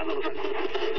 cerrado los ojos.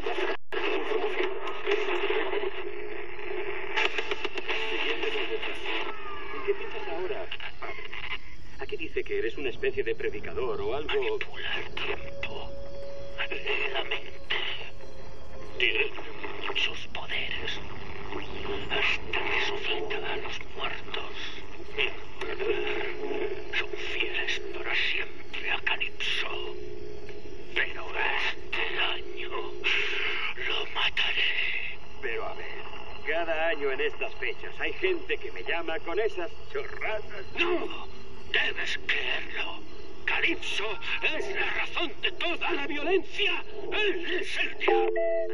¿Qué piensas ahora, padre? Aquí dice que eres una especie de predicador o algo... Manipular tiempo. Lee la mente. Tiene muchos poderes. Hasta resucita a los muertos. Mi poder. Son fieles para siempre a Calipso. Pero este año lo mataré. Pero a ver, cada año en estas fechas hay gente que me llama con esas chorradas. ¡No! Debes creerlo. Calipso es la razón de toda la violencia. Él es el diablo.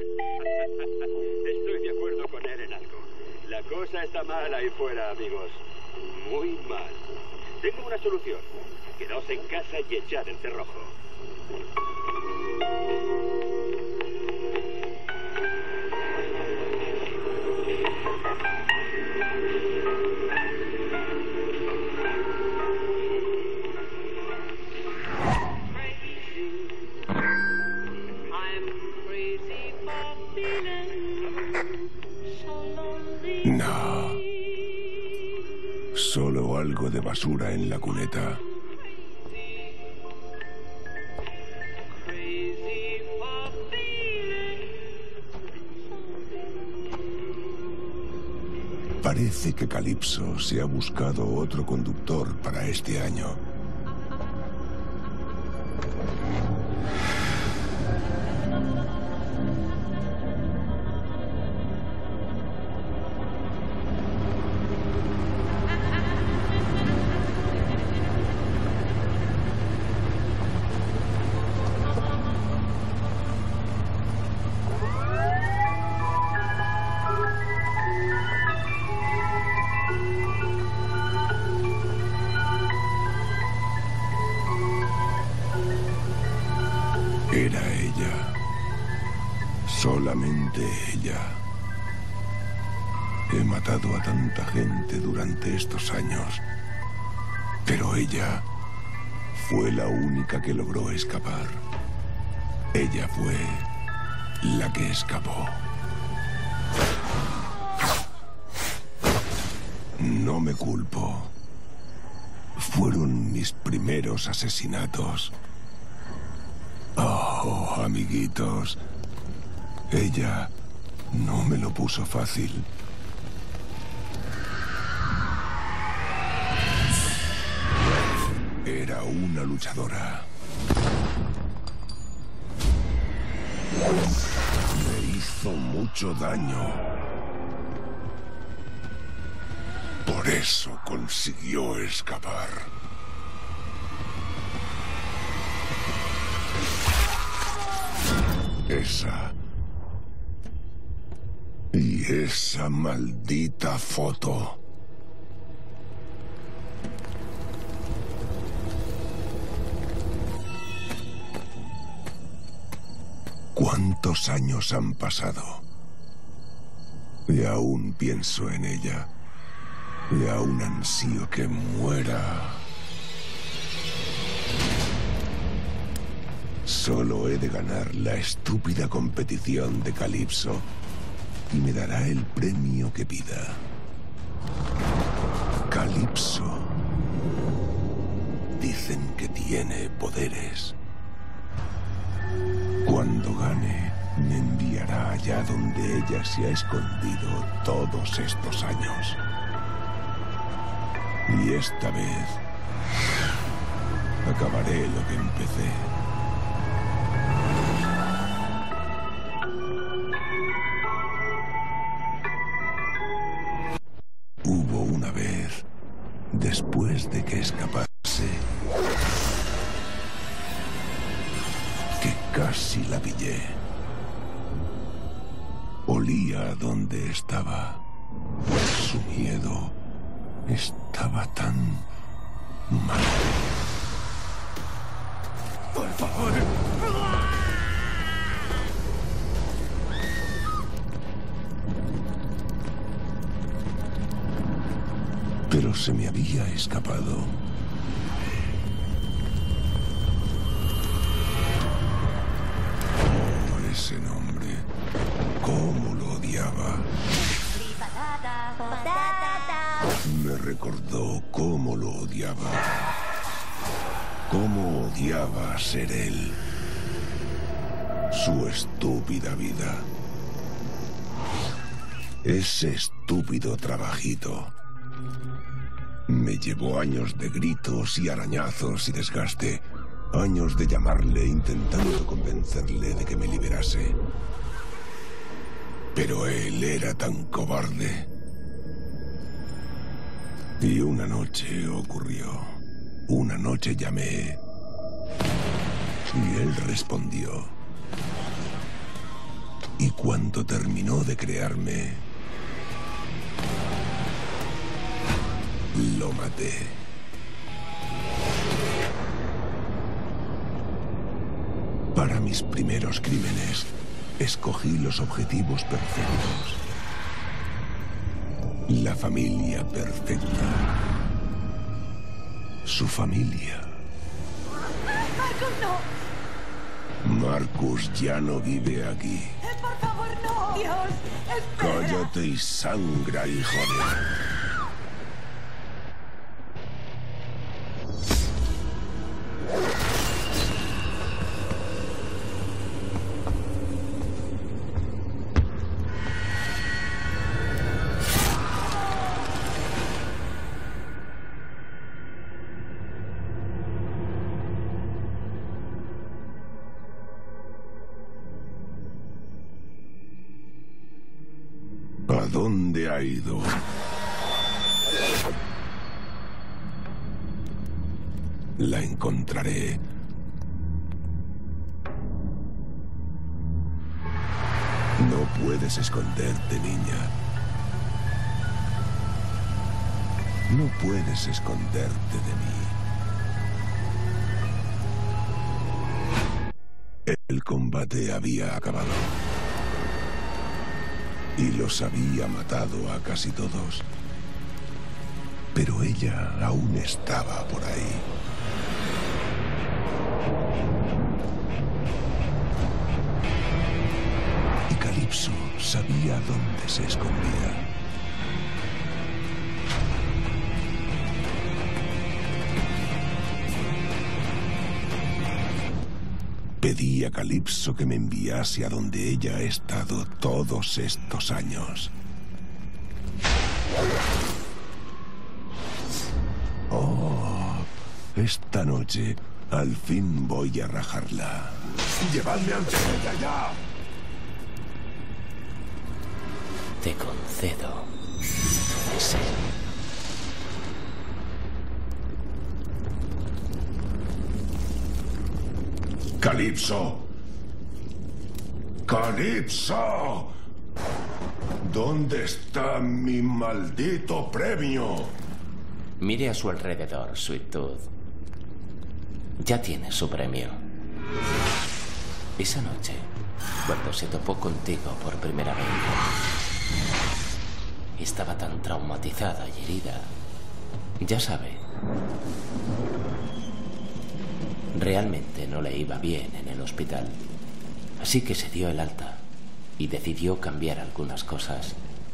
Estoy de acuerdo con él en algo. La cosa está mal ahí fuera, amigos. Muy mal. Tengo una solución. Quedaos en casa y echad el cerrojo. No. Solo algo de basura en la cuneta. Parece que Calipso se ha buscado otro conductor para este año. Era ella. Solamente ella. He matado a tanta gente durante estos años. Pero ella fue la única que logró escapar. Ella fue la que escapó. No me culpo. Fueron mis primeros asesinatos. Oh, amiguitos. Ella no me lo puso fácil. Era una luchadora. Me hizo mucho daño. Por eso consiguió escapar. Esa... y esa maldita foto. ¿Cuántos años han pasado? Y aún pienso en ella. Y aún ansío que muera. Solo he de ganar la estúpida competición de Calipso y me dará el premio que pida. Calipso. Dicen que tiene poderes. Cuando gane, me enviará allá donde ella se ha escondido todos estos años. Y esta vez acabaré lo que empecé. Hubo una vez, después de que escapase, que casi la pillé. Olía donde estaba. Su miedo estaba tan mal. ¡Por favor! Pero se me había escapado. Oh, ese nombre. ¿Cómo lo odiaba? Me recordó cómo lo odiaba. Cómo odiaba ser él. Su estúpida vida. Ese estúpido trabajito. Me llevó años de gritos y arañazos y desgaste. Años de llamarle intentando convencerle de que me liberase. Pero él era tan cobarde. Y una noche ocurrió. Una noche llamé. Y él respondió. Y cuando terminó de crearme, lo maté. Para mis primeros crímenes, escogí los objetivos perfectos. La familia perfecta. Su familia. ¡Marcus, no! Marcus ya no vive aquí. ¡Por favor, no! ¡Dios! ¡Espera! Cállate y sangra, hijo de... ¿A dónde ha ido? La encontraré. No puedes esconderte, niña. No puedes esconderte de mí. El combate había acabado. Y los había matado a casi todos. Pero ella aún estaba por ahí. Y Calypso sabía dónde se escondía. Pedí a Calypso que me enviase a donde ella ha estado todos estos años. Oh, esta noche al fin voy a rajarla. ¡Llevadme ante ella ya! Te concedo tu deseo. ¡Calypso! ¡Calypso! ¿Dónde está mi maldito premio? Mire a su alrededor, Sweet Tooth. Ya tiene su premio. Esa noche, cuando se topó contigo por primera vez, estaba tan traumatizada y herida. Ya sabe. Realmente no le iba bien en el hospital. Así que se dio el alta y decidió cambiar algunas cosas.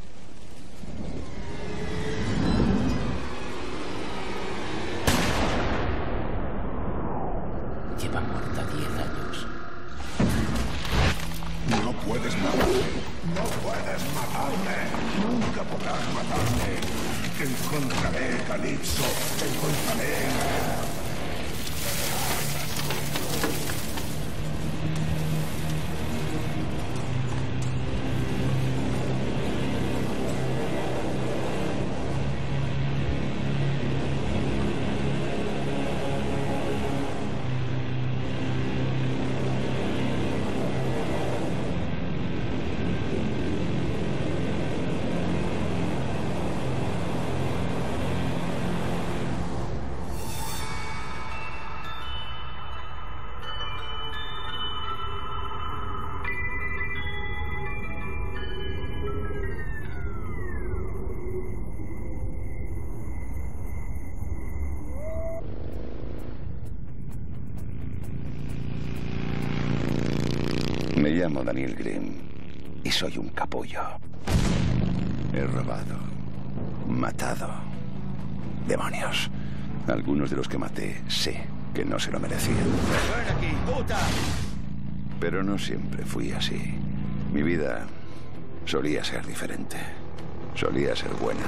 Lleva muerta 10 años. No puedes matarme. No puedes matarme. Nunca podrás matarme. Te encontraré, Calypso. Te encontraré. Me llamo Daniel Grimm y soy un capullo. He robado, matado. Demonios. Algunos de los que maté sé que no se lo merecían. ¡Ven aquí, puta! Pero no siempre fui así. Mi vida solía ser diferente. Solía ser buena.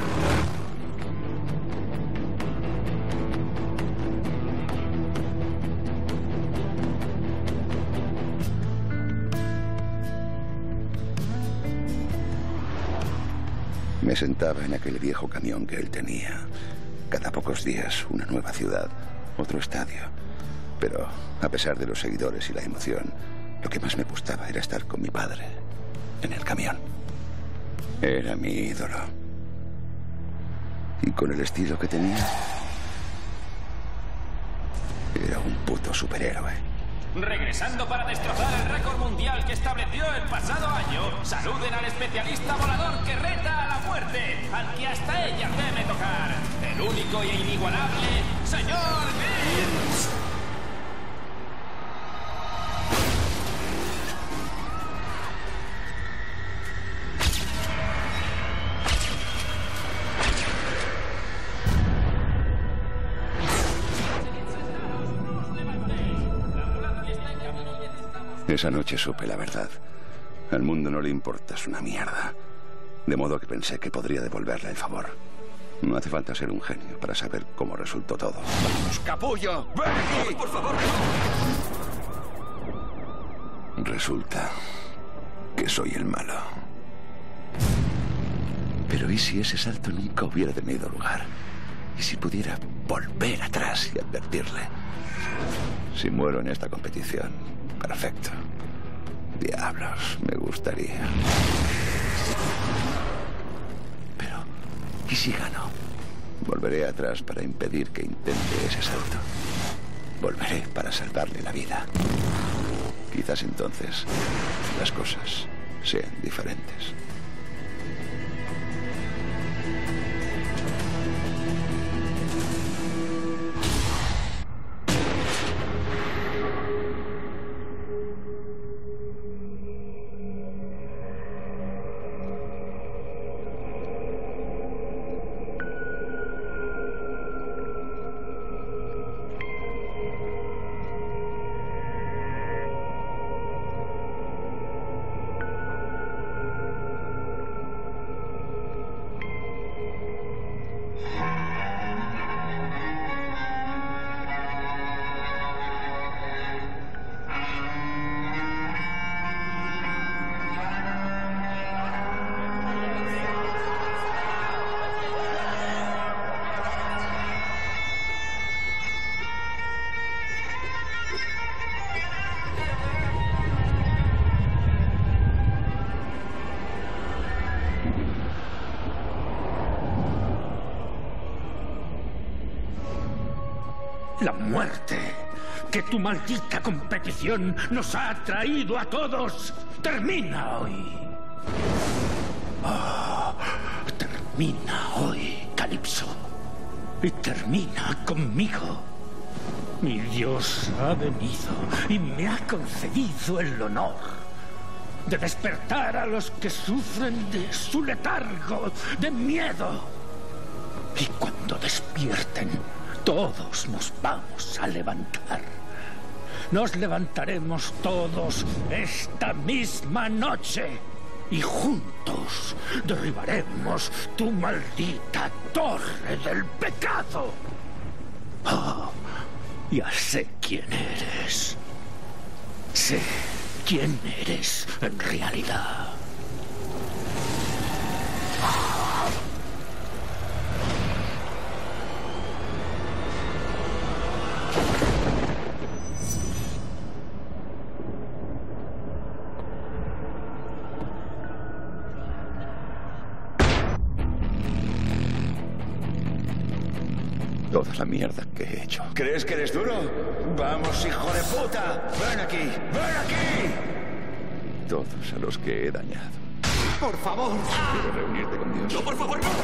Me sentaba en aquel viejo camión que él tenía. Cada pocos días, una nueva ciudad, otro estadio. Pero, a pesar de los seguidores y la emoción, lo que más me gustaba era estar con mi padre, en el camión. Era mi ídolo. Y con el estilo que tenía, era un puto superhéroe. Regresando para destrozar el récord mundial que estableció el pasado año, saluden al especialista volador que reta a la muerte, al que hasta ella teme tocar, el único e inigualable, señor Vince. Esa noche supe la verdad. Al mundo no le importas una mierda. De modo que pensé que podría devolverle el favor. No hace falta ser un genio para saber cómo resultó todo. ¡Vamos, capullo! ¡Ven aquí! ¡Por favor! Resulta que soy el malo. Pero ¿y si ese salto nunca hubiera tenido lugar? ¿Y si pudiera volver atrás y advertirle? Si muero en esta competición, perfecto. Diablos, me gustaría. Pero, ¿y si gano? Volveré atrás para impedir que intente ese salto. Volveré para salvarle la vida. Quizás entonces las cosas sean diferentes. La muerte que tu maldita competición nos ha traído a todos termina hoy. Oh, termina hoy, Calypso. Y termina conmigo. Mi Dios ha venido y me ha concedido el honor de despertar a los que sufren de su letargo, de miedo. Y cuando despierten, todos nos vamos a levantar. Nos levantaremos todos esta misma noche y juntos derribaremos tu maldita torre del pecado. Oh, ya sé quién eres. Sé quién eres en realidad. Toda la mierda que he hecho. ¿Crees que eres duro? ¡Vamos, hijo de puta! ¡Ven aquí! ¡Ven aquí! Todos a los que he dañado. ¡Por favor! Quiero reunirte con Dios. ¡No, por favor, no!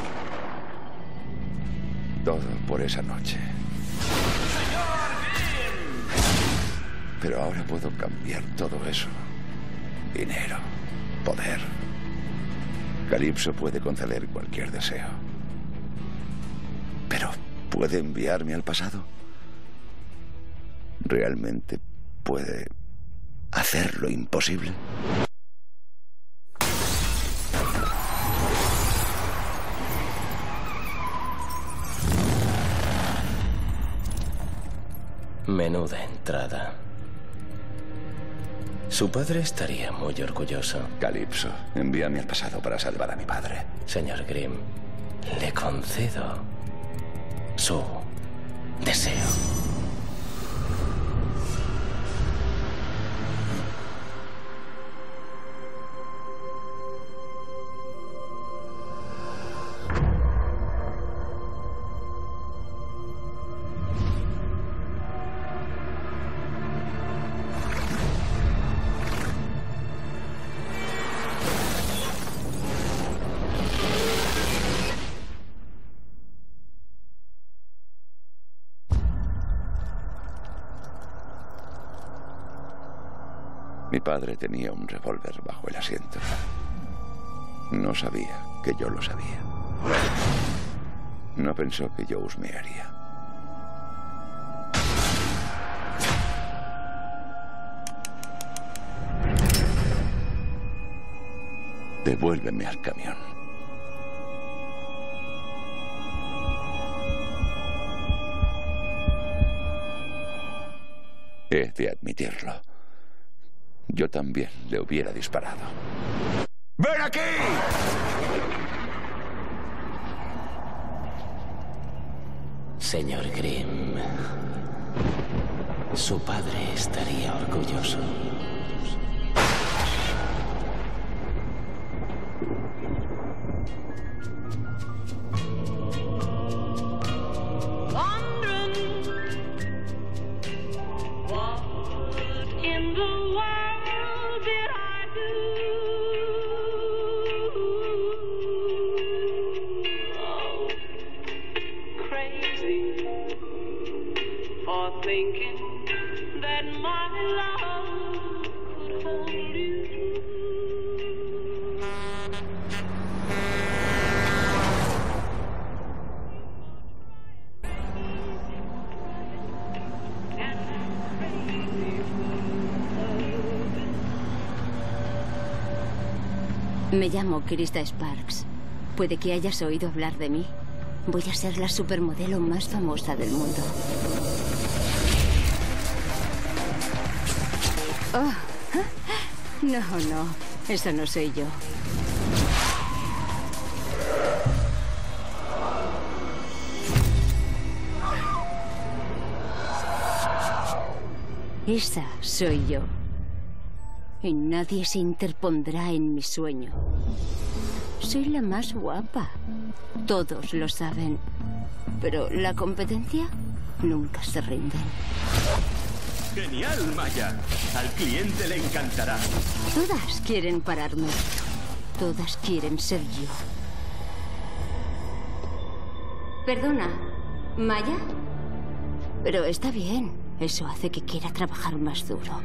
Todo por esa noche. ¡Señor Grimm! Pero ahora puedo cambiar todo eso. dinero, poder. Calypso puede conceder cualquier deseo. Pero, ¿puede enviarme al pasado? ¿Realmente puede hacer lo imposible? Menuda entrada. Su padre estaría muy orgulloso. Calypso, envíame al pasado para salvar a mi padre. Señor Grimm, le concedo su deseo. Mi padre tenía un revólver bajo el asiento. No sabía que yo lo sabía. No pensó que yo husmearía. Devuélveme al camión. He de admitirlo. Yo también le hubiera disparado. ¡Ven aquí! Señor Grimm, su padre estaría orgulloso. Me llamo Krista Sparks. Puede que hayas oído hablar de mí. Voy a ser la supermodelo más famosa del mundo. Oh. No, no. Eso no soy yo. Esa soy yo. Y nadie se interpondrá en mi sueño. Soy la más guapa. Todos lo saben. Pero la competencia nunca se rinde. ¡Genial, Maya! Al cliente le encantará. Todas quieren pararme. Todas quieren ser yo. Perdona, ¿Maya? Pero está bien. Eso hace que quiera trabajar más duro.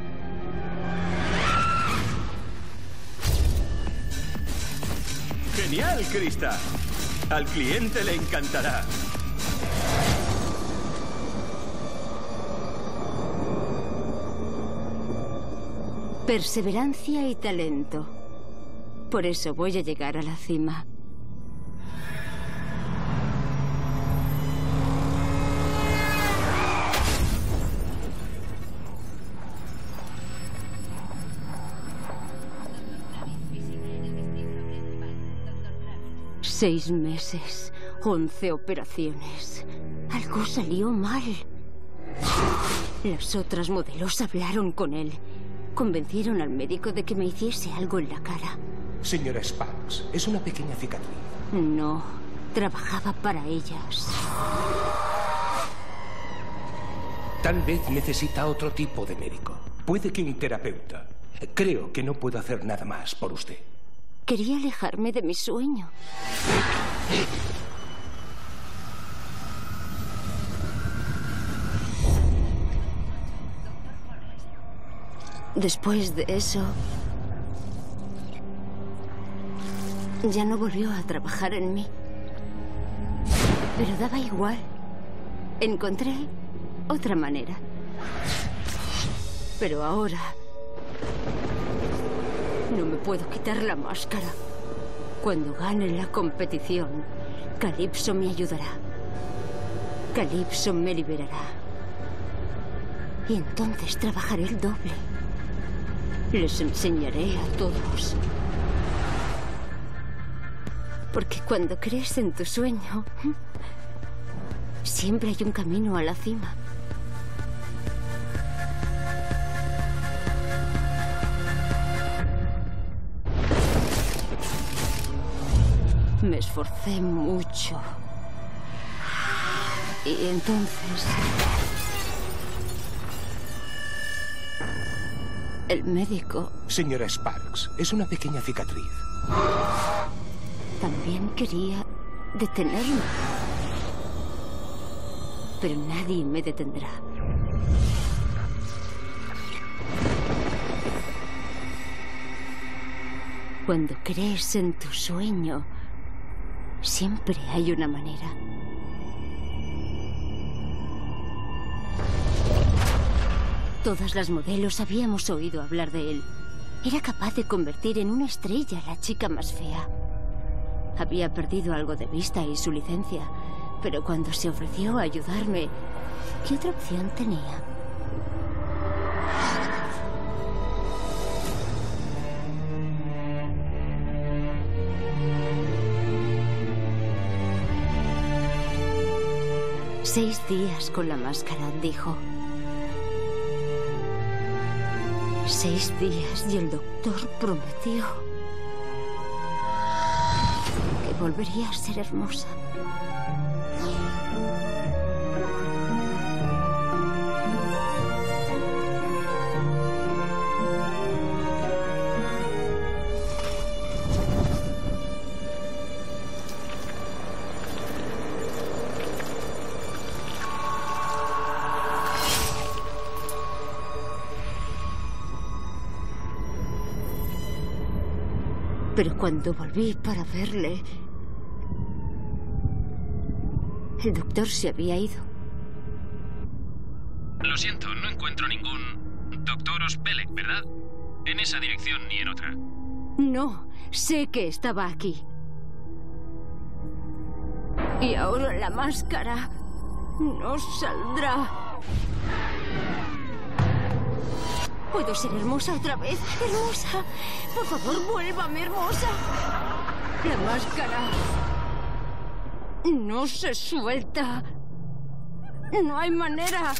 ¡Genial, Krista! Al cliente le encantará. Perseverancia y talento. Por eso voy a llegar a la cima. Seis meses, 11 operaciones. Algo salió mal. Las otras modelos hablaron con él. Convencieron al médico de que me hiciese algo en la cara. Señora Sparks, es una pequeña cicatriz. No, trabajaba para ellas. Tal vez necesita otro tipo de médico. Puede que un terapeuta. Creo que no puedo hacer nada más por usted. Quería alejarme de mi sueño. Después de eso, ya no volvió a trabajar en mí. Pero daba igual. Encontré otra manera. Pero ahora no me puedo quitar la máscara. Cuando gane la competición, Calypso me ayudará. Calypso me liberará. Y entonces trabajaré el doble. Les enseñaré a todos. Porque cuando crees en tu sueño, siempre hay un camino a la cima. Me esforcé mucho. Y entonces... el médico... Señora Sparks, es una pequeña cicatriz. También quería detenerme. Pero nadie me detendrá. Cuando crees en tu sueño, siempre hay una manera. Todas las modelos habíamos oído hablar de él. Era capaz de convertir en una estrella a la chica más fea. Había perdido algo de vista y su licencia, pero cuando se ofreció a ayudarme, ¿qué otra opción tenía? «6 días con la máscara», dijo. 6 días y el doctor prometió que volvería a ser hermosa. Pero cuando volví para verle, el doctor se había ido. Lo siento, no encuentro ningún doctor Ospelec, ¿verdad? En esa dirección ni en otra. No, sé que estaba aquí. Y ahora la máscara no saldrá. ¿Puedo ser hermosa otra vez? ¡Hermosa! Por favor, vuélvame hermosa. La máscara no se suelta. No hay manera.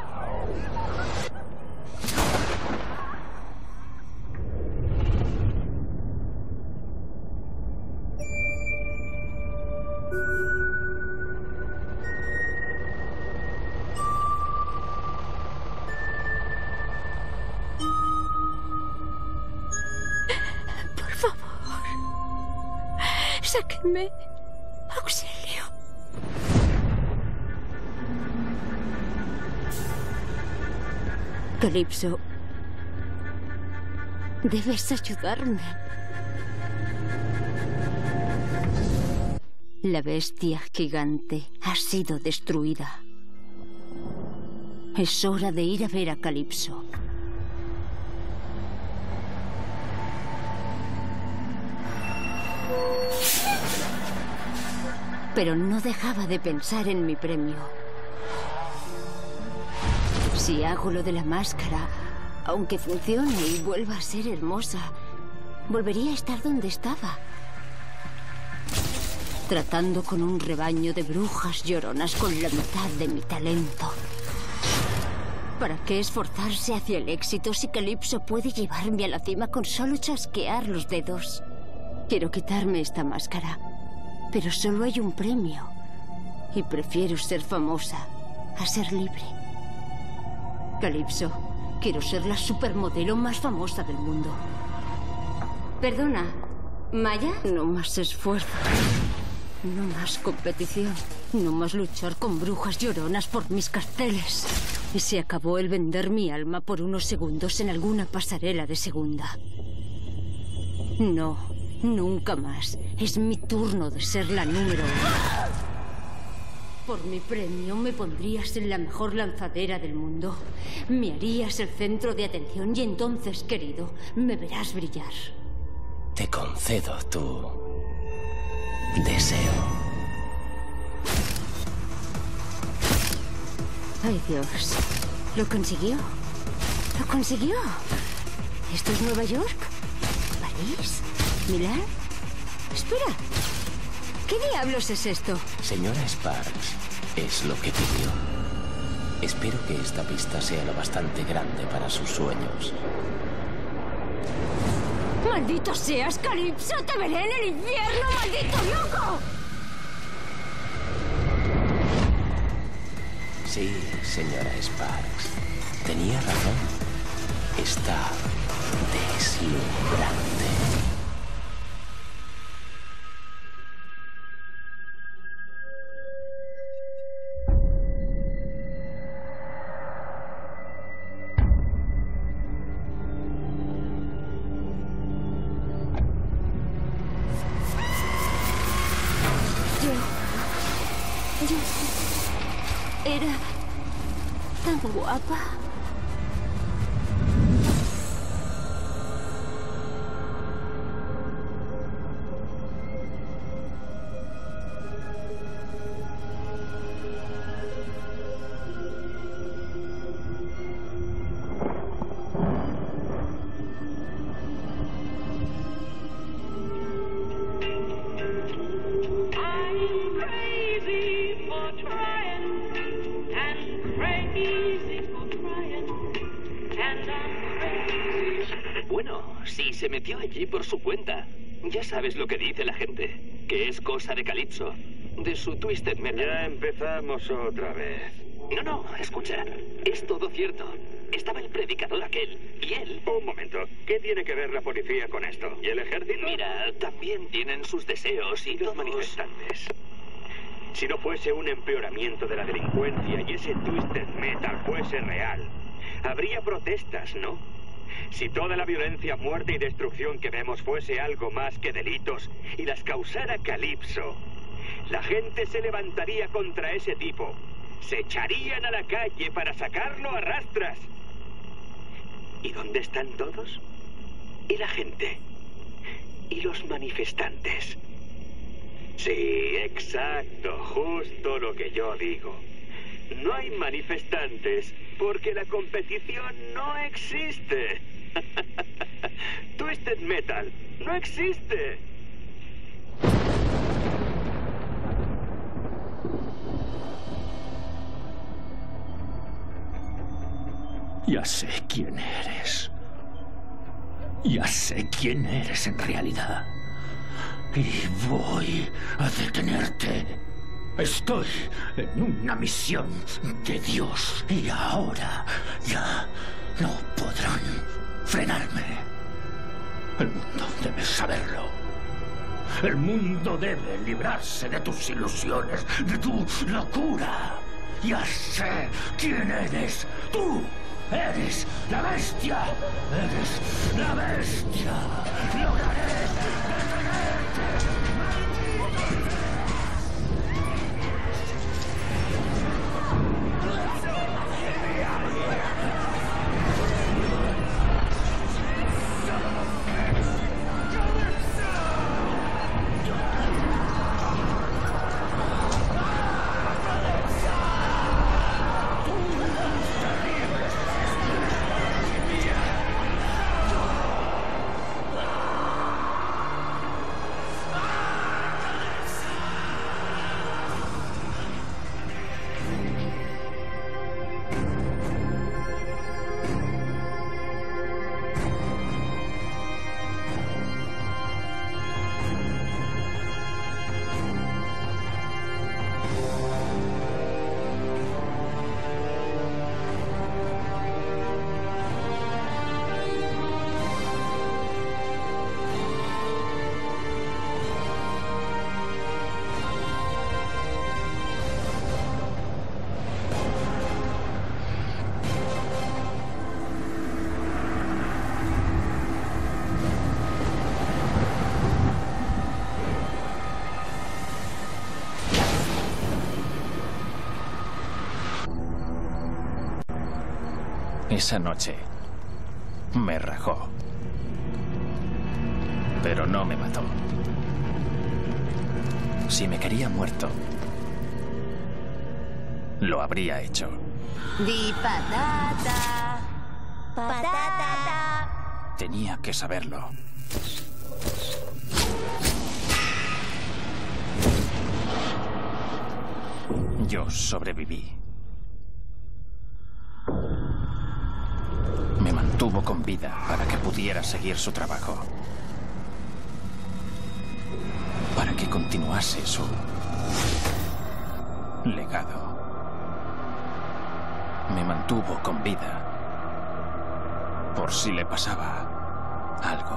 ¡Sáquenme! ¡Auxilio! Calypso, debes ayudarme. La bestia gigante ha sido destruida. Es hora de ir a ver a Calypso. Pero no dejaba de pensar en mi premio. Si hago lo de la máscara, aunque funcione y vuelva a ser hermosa, volvería a estar donde estaba. Tratando con un rebaño de brujas lloronas con la mitad de mi talento. ¿Para qué esforzarse hacia el éxito si Calypso puede llevarme a la cima con solo chasquear los dedos? Quiero quitarme esta máscara. Pero solo hay un premio. Y prefiero ser famosa a ser libre. Calypso, quiero ser la supermodelo más famosa del mundo. Perdona, ¿Maya? No más esfuerzo. No más competición. No más luchar con brujas lloronas por mis carteles. Y se acabó el vender mi alma por unos segundos en alguna pasarela de segunda. No. Nunca más. Es mi turno de ser la número 1. Por mi premio me pondrías en la mejor lanzadera del mundo. Me harías el centro de atención y entonces, querido, me verás brillar. Te concedo tu deseo. Ay, Dios. ¿Lo consiguió? ¿Lo consiguió? ¿Esto es Nueva York? ¿París? ¿Milán? Espera. ¿Qué diablos es esto? Señora Sparks, es lo que pidió. Espero que esta pista sea lo bastante grande para sus sueños. ¡Maldito seas, Calypso! ¡Te veré en el infierno, maldito loco! Sí, señora Sparks. Tenía razón. Está deslumbrante. Yo era tan guapa. Se metió allí por su cuenta. Ya sabes lo que dice la gente, que es cosa de Calypso, de su Twisted Metal. Ya empezamos otra vez. No, escucha, es todo cierto. Estaba el predicador aquel, y él... Un momento, ¿qué tiene que ver la policía con esto? ¿Y el ejército? Mira, también tienen sus deseos y los manifestantes. Si no fuese un empeoramiento de la delincuencia y ese Twisted Metal fuese real, habría protestas, ¿no? Si toda la violencia, muerte y destrucción que vemos fuese algo más que delitos y las causara Calypso, la gente se levantaría contra ese tipo. Se echarían a la calle para sacarlo a rastras. ¿Y dónde están todos? ¿Y la gente? ¿Y los manifestantes? Sí, exacto, justo lo que yo digo. No hay manifestantes porque la competición no existe. Twisted Metal no existe. Ya sé quién eres. Ya sé quién eres en realidad. Y voy a detenerte. Estoy en una misión de Dios y ahora ya no podrán frenarme. El mundo debe saberlo. El mundo debe librarse de tus ilusiones, de tu locura. Ya sé quién eres. Tú eres la bestia. Eres la bestia. Lograré detenerte. Esa noche me rajó. Pero no me mató. Si me quería muerto, lo habría hecho. Di patata. Patata. Tenía que saberlo. Yo sobreviví. Me mantuvo con vida para que pudiera seguir su trabajo. Para que continuase su legado. Me mantuvo con vida por si le pasaba algo.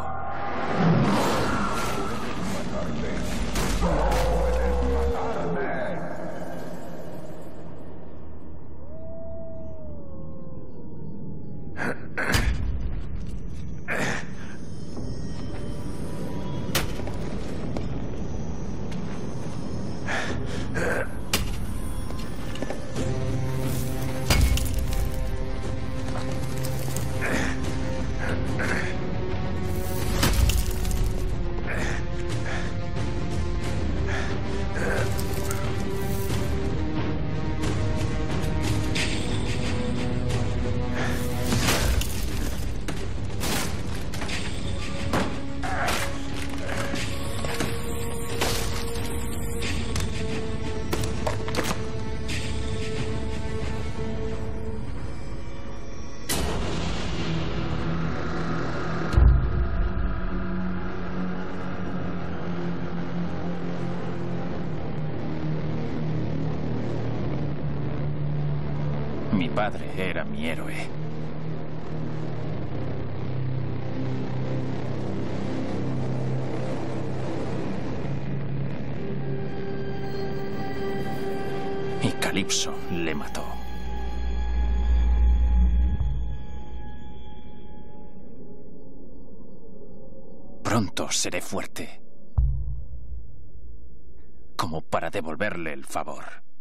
Mi padre era mi héroe. Y Calipso le mató. Pronto seré fuerte, como para devolverle el favor.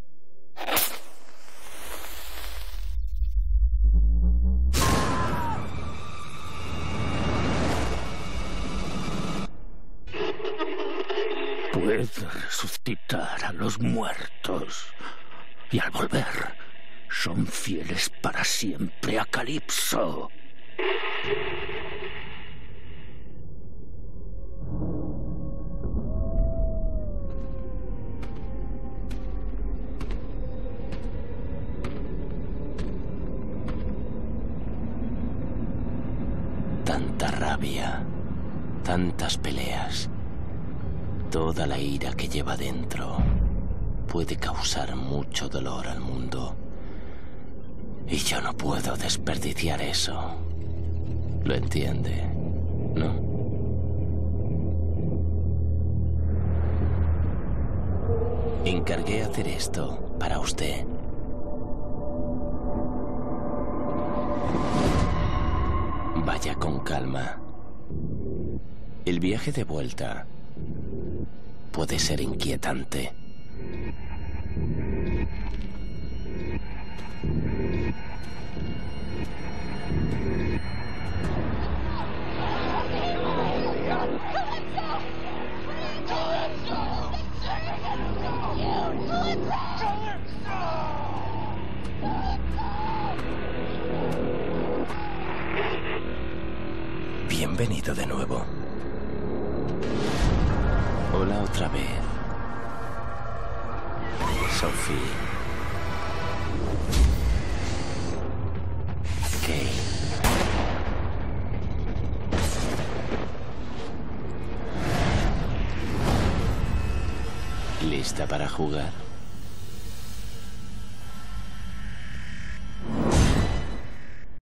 Puede resucitar a los muertos. Y al volver, son fieles para siempre a Calipso. Tanta rabia, tantas peleas. Toda la ira que lleva dentro puede causar mucho dolor al mundo. Y yo no puedo desperdiciar eso. ¿Lo entiende? ¿No? Encargué hacer esto para usted. Vaya con calma. El viaje de vuelta puede ser inquietante. Bienvenido de nuevo. Hola otra vez. Sophie. Kate. ¿Lista para jugar?